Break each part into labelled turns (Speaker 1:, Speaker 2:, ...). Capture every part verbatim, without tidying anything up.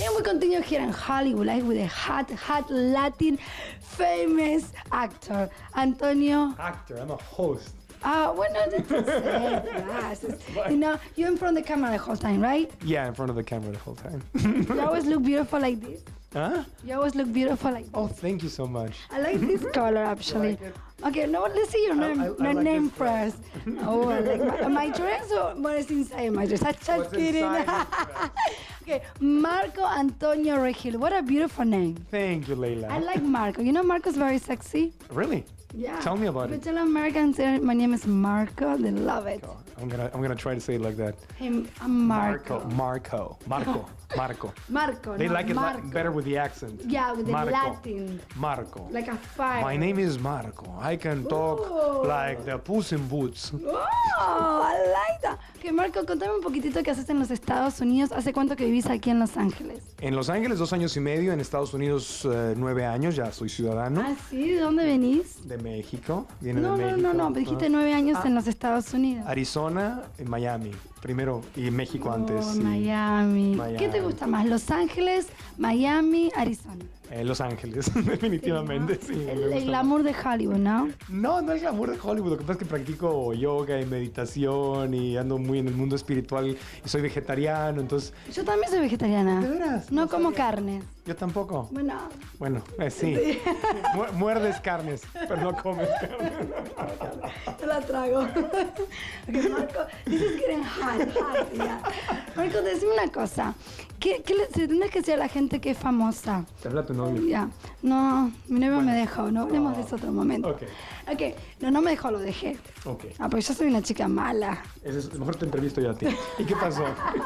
Speaker 1: and we continue here in Hollywood, like with a hot, hot Latin famous actor, Antonio.
Speaker 2: Actor, I'm a host.
Speaker 1: Uh, well, no, that's it. You know, you're in front of the camera the whole time, right?
Speaker 2: Yeah, in front of the camera the whole time.
Speaker 1: You always look beautiful like this.
Speaker 2: Huh?
Speaker 1: You always look beautiful like this.
Speaker 2: Oh, thank you so much.
Speaker 1: I like this color, actually.
Speaker 2: Like it?
Speaker 1: Okay, no, let's see your name,
Speaker 2: I- I- I
Speaker 1: your
Speaker 2: like
Speaker 1: name
Speaker 2: this dress.
Speaker 1: first. Oh, I like my, my dress or what is inside my dress? I'm just
Speaker 2: What's
Speaker 1: kidding.
Speaker 2: inside this dress?
Speaker 1: Okay, Marco Antonio Regil. What a beautiful name.
Speaker 2: Thank you, Leila.
Speaker 1: I like Marco. You know Marco's very sexy.
Speaker 2: Really?
Speaker 1: Yeah.
Speaker 2: Tell me about
Speaker 1: If you
Speaker 2: it.
Speaker 1: tell Americans uh, my name is Marco, they love it.
Speaker 2: I'm gonna I'm gonna try to say it like that.
Speaker 1: Hey, I'm Marco.
Speaker 2: Marco. Marco. Marco.
Speaker 1: Marco.
Speaker 2: They
Speaker 1: no,
Speaker 2: like it
Speaker 1: Marco.
Speaker 2: li- better with the accent.
Speaker 1: Yeah, with the
Speaker 2: Marco.
Speaker 1: Latin.
Speaker 2: Marco.
Speaker 1: Like a fire.
Speaker 2: My name is Marco. I can talk
Speaker 1: Ooh.
Speaker 2: like the Puss in Boots.
Speaker 1: Oh, I like that. Okay, Marco, contame un poquitito qué haces en los Estados Unidos. ¿Hace cuánto que vivís aquí en Los Ángeles?
Speaker 2: En Los Ángeles, dos años y medio. En Estados Unidos, eh, nueve años. Ya soy ciudadano.
Speaker 1: Ah, sí, ¿de dónde venís?
Speaker 2: De México. Viene
Speaker 1: No,
Speaker 2: de
Speaker 1: no,
Speaker 2: México.
Speaker 1: no, no, dijiste
Speaker 2: Ah.
Speaker 1: nueve años en los Estados Unidos.
Speaker 2: Arizona, en Miami. Primero, y México antes.
Speaker 1: Oh,
Speaker 2: y,
Speaker 1: Miami.
Speaker 2: Miami.
Speaker 1: ¿Qué te gusta más? ¿Los Ángeles, Miami, Arizona?
Speaker 2: eh, Los Ángeles, definitivamente. Sí, me
Speaker 1: El,
Speaker 2: gusta
Speaker 1: el
Speaker 2: más.
Speaker 1: glamour de Hollywood, ¿no?
Speaker 2: No, no es glamour de Hollywood. Lo que pasa es que practico yoga y meditación y ando muy en el mundo espiritual y soy vegetariano, entonces
Speaker 1: Yo también soy vegetariana.
Speaker 2: ¿De veras?
Speaker 1: No,
Speaker 2: No
Speaker 1: como
Speaker 2: sabía.
Speaker 1: carne.
Speaker 2: yo tampoco.
Speaker 1: Bueno,
Speaker 2: Bueno, eh, sí. Mu- Muerdes carnes, pero no comes carne.
Speaker 1: yo la trago. Ok, Marco, this is getting hot, hot, yeah. Marco, decime una cosa. ¿Qué, qué le se tendrás que decir a la gente que es famosa?
Speaker 2: Te habla tu novio.
Speaker 1: Ya, no, mi novio
Speaker 2: Bueno.
Speaker 1: me dejó, no hablemos de
Speaker 2: Oh.
Speaker 1: eso otro momento.
Speaker 2: Ok.
Speaker 1: Ok, no, no me dejó, lo dejé.
Speaker 2: Ok.
Speaker 1: Ah, porque yo soy una chica mala.
Speaker 2: Eso es, mejor te entrevisto yo a ti. ¿Y qué pasó?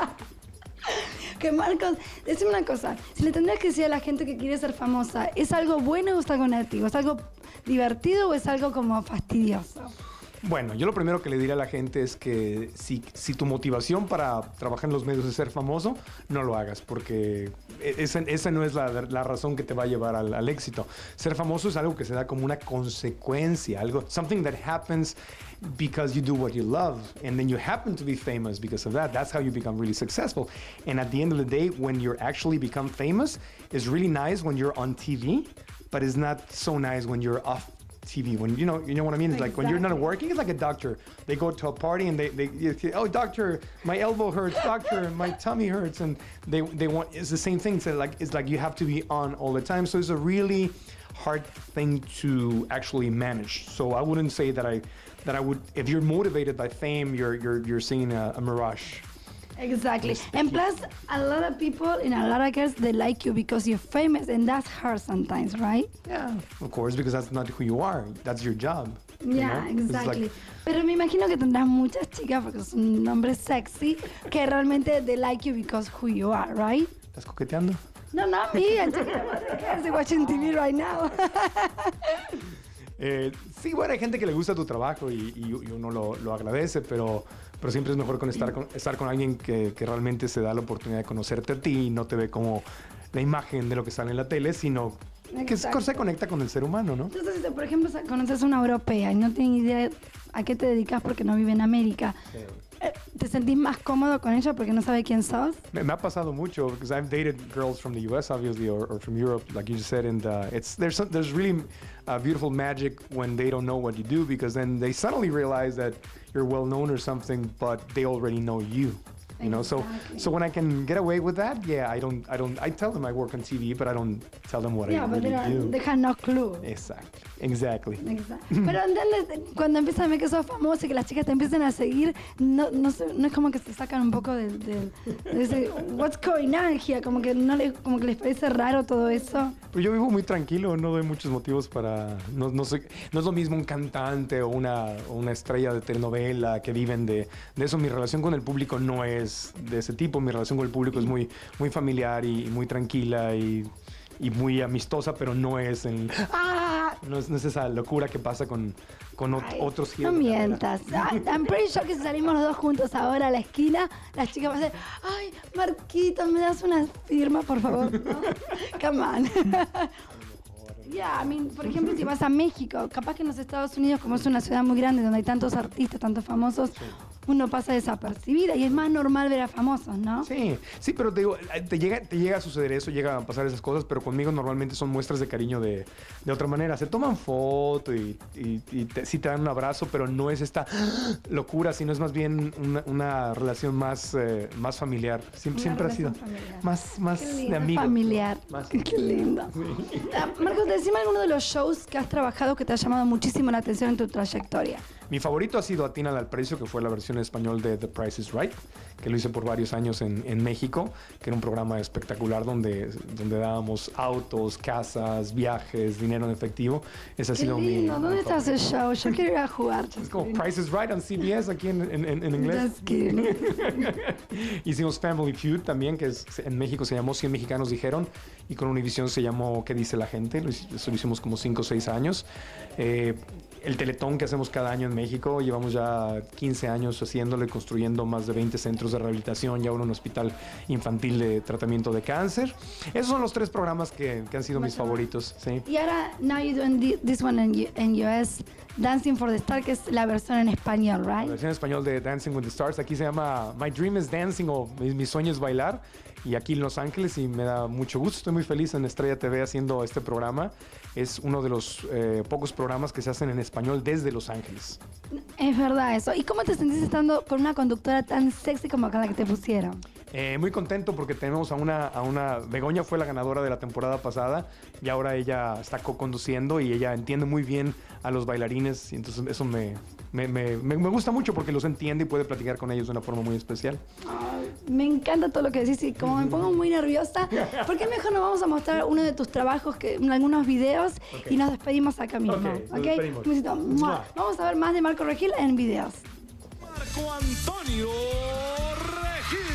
Speaker 1: Que Marcos, decime una cosa, si le tendrías que decir a la gente que quiere ser famosa, ¿es algo bueno o es algo negativo? ¿Es algo divertido o es algo como fastidioso?
Speaker 2: Bueno, yo lo primero que le diría a la gente es que si, si tu motivación para trabajar en los medios es ser famoso, no lo hagas, porque esa, esa no es la, la razón que te va a llevar al, al éxito. Ser famoso es algo que se da como una consecuencia, algo, something that happens because you do what you love, and then you happen to be famous because of that. That's how you become really successful. And at the end of the day, when you actually become famous, it's really nice when you're on T V, but it's not so nice when you're off T V. When you know, you know what I mean. It's like when you're not
Speaker 1: Exactly.
Speaker 2: working. It's like a doctor. They go to a party and they, they, you say, oh, doctor, my elbow hurts. Doctor, my tummy hurts, and they, they want. It's the same thing. So like, it's like you have to be on all the time. So it's a really hard thing to actually manage. So I wouldn't say that I, that I would. If you're motivated by fame, you're you're you're seeing a, a mirage.
Speaker 1: Exactly. And plus, a lot of people and a lot of girls, they like you because you're famous, and that's hard sometimes, right?
Speaker 2: Yeah, of course, because that's not who you are. That's your job. you
Speaker 1: Yeah,
Speaker 2: know? It's like-
Speaker 1: exactly. Pero me imagino que tendrás muchas chicas, porque es un nombre sexy, que realmente they like you because who you are, right?
Speaker 2: ¿Estás coqueteando?
Speaker 1: No, no, amiga, chica, I'm watching T V right now.
Speaker 2: Eh, sí, bueno, hay gente que le gusta tu trabajo y, y- y uno lo, lo agradece, pero, pero siempre es mejor con estar, con, estar con alguien que, que realmente se da la oportunidad de conocerte a ti y no te ve como la imagen de lo que sale en la tele, sino que se,
Speaker 1: Exacto.
Speaker 2: se conecta con el ser humano, ¿no?
Speaker 1: Entonces, si, por ejemplo, sa- conoces a una europea y no tienes idea a qué te dedicas porque no vive en América, eh, ¿te sentís más cómodo con ella porque no sabe quién sos?
Speaker 2: Me, me ha pasado mucho because I've dated girls from the U S obviously or, or from Europe, like you just said, and uh, it's there's some, there's really uh, beautiful magic when they don't know what you do because then they suddenly realize that you're well known or something, but they already know you. You know, so
Speaker 1: Exactly.
Speaker 2: so when I can get away with that, yeah, I don't I don't I tell them I work on T V, but I don't tell them what
Speaker 1: Yeah,
Speaker 2: I
Speaker 1: but
Speaker 2: really
Speaker 1: they,
Speaker 2: do.
Speaker 1: don't, they have no clue.
Speaker 2: Exactly, exactly.
Speaker 1: Exacto. Pero ¿entendés? Cuando empiezan a ver que sos famoso y que las chicas te empiezan a seguir, no, no, sé, no es como que se sacan un poco de, de, de ese what's going on here, como que no les, como que les parece raro todo eso.
Speaker 2: Pero yo vivo muy tranquilo, no doy muchos motivos para... No, no, soy, no es lo mismo un cantante o una, o una estrella de telenovela que viven de, de eso. Mi relación con el público no es de ese tipo. Mi relación con el público es muy, muy familiar y, y muy tranquila y, y muy amistosa, pero no es, el, ¡ah! no, es, no es esa locura que pasa con, con ot-
Speaker 1: Ay,
Speaker 2: otros
Speaker 1: no
Speaker 2: giros de carrera.
Speaker 1: mientas. I- I'm pretty sure que si salimos los dos juntos ahora a la esquina, las chicas van a decir, ay, Marquito, ¿me das una firma, por favor? ¿No? Come on. Yeah, I mean, por ejemplo, si vas a México, capaz que en los Estados Unidos, como es una ciudad muy grande donde hay tantos artistas, tantos famosos, uno pasa desapercibida y es más normal ver a famosos, ¿no?
Speaker 2: Sí, sí, pero te digo, te llega, te llega a suceder eso, llega a pasar esas cosas, pero conmigo normalmente son muestras de cariño de, de otra manera. Se toman foto y, y, y te, sí te dan un abrazo, pero no es esta locura, sino es más bien una, una relación más, eh, más familiar. Siempre, siempre ha sido familiar. más, más de amigo.
Speaker 1: Familiar.
Speaker 2: Más
Speaker 1: Qué lindo. Sí. Marcos, decime alguno de los shows que has trabajado que te ha llamado muchísimo la atención en tu trayectoria.
Speaker 2: Mi favorito ha sido Atínale al Precio, que fue la versión en español de The Price is Right, que lo hice por varios años en, en México, que era un programa espectacular donde, donde dábamos autos, casas, viajes, dinero en efectivo. Ese ha
Speaker 1: Qué
Speaker 2: sido
Speaker 1: lindo.
Speaker 2: mi...
Speaker 1: ¿Dónde
Speaker 2: mi
Speaker 1: está ese show? Yo quiero ir a jugar.
Speaker 2: Es como Price is Right on C B S aquí en, en, en, en inglés. Hicimos Family Feud también, que es, en México se llamó cien mexicanos dijeron, y con Univision se llamó ¿Qué dice la gente? Lo, eso lo hicimos como cinco o seis años. Eh, el Teletón que hacemos cada año en México, llevamos ya quince años haciéndolo y construyendo más de veinte centros de rehabilitación y ahora un hospital infantil de tratamiento de cáncer. Esos son los tres programas que, que han sido mis favoritos. Sí.
Speaker 1: Y ahora, now you're doing this one in, in U S, Dancing for the Stars, que es la versión en español, right?
Speaker 2: La versión en español de Dancing with the Stars. Aquí se llama My Dream is Dancing o Mi, mi sueño es bailar. Y aquí en Los Ángeles, y me da mucho gusto, estoy muy feliz en Estrella T V haciendo este programa. Es uno de los eh, pocos programas que se hacen en español desde Los Ángeles.
Speaker 1: Es verdad eso. ¿Y cómo te sentís estando con una conductora tan sexy como con la que te pusieron?
Speaker 2: Eh, muy contento porque tenemos a una, a una... Begoña fue la ganadora de la temporada pasada y ahora ella está co-conduciendo y ella entiende muy bien a los bailarines y entonces eso me, me, me, me gusta mucho porque los entiende y puede platicar con ellos de una forma muy especial.
Speaker 1: Ay, me encanta todo lo que decís y como me pongo muy nerviosa, ¿por qué mejor nos vamos a mostrar uno de tus trabajos, que, algunos videos, okay, y nos despedimos acá mismo?
Speaker 2: Ok, nos
Speaker 1: ¿Okay?
Speaker 2: despedimos.
Speaker 1: Vamos a ver más de Marco Regil en videos.
Speaker 3: Marco Antonio Regil.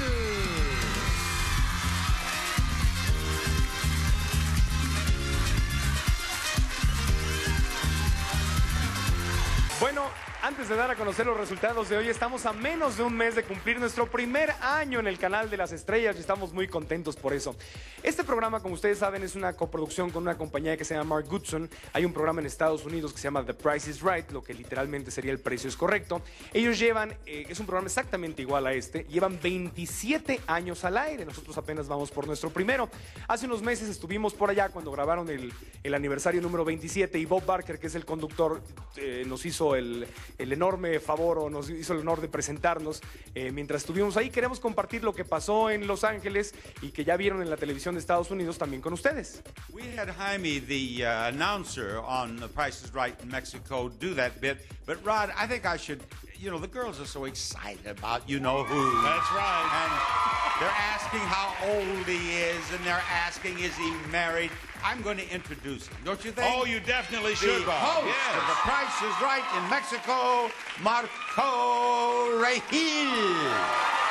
Speaker 2: Bueno, antes de dar a conocer los resultados de hoy, estamos a menos de un mes de cumplir nuestro primer año en el Canal de las Estrellas y estamos muy contentos por eso. Este programa, como ustedes saben, es una coproducción con una compañía que se llama Mark Goodson. Hay un programa en Estados Unidos que se llama The Price is Right, lo que literalmente sería El Precio es Correcto. Ellos llevan, eh, es un programa exactamente igual a este, llevan veintisiete años al aire. Nosotros apenas vamos por nuestro primero. Hace unos meses estuvimos por allá cuando grabaron el, el aniversario número veintisiete y Bob Barker, que es el conductor, eh, nos hizo el... el enorme favor o nos hizo el honor de presentarnos eh, mientras estuvimos ahí. Queremos compartir lo que pasó en Los Ángeles y que ya vieron en la televisión de Estados Unidos también con ustedes.
Speaker 4: We had Jaime, the uh, announcer on The Price is Right in Mexico, do that bit. But Rod, I think I should, you know, the girls are so excited about you know who.
Speaker 3: That's right.
Speaker 4: And they're asking how old he is, and they're asking, is he married? I'm going to introduce him, don't you think?
Speaker 3: Oh, you definitely
Speaker 4: the
Speaker 3: should, Bob.
Speaker 4: host
Speaker 3: Yes.
Speaker 4: of The Price is Right in Mexico, Marco Regil.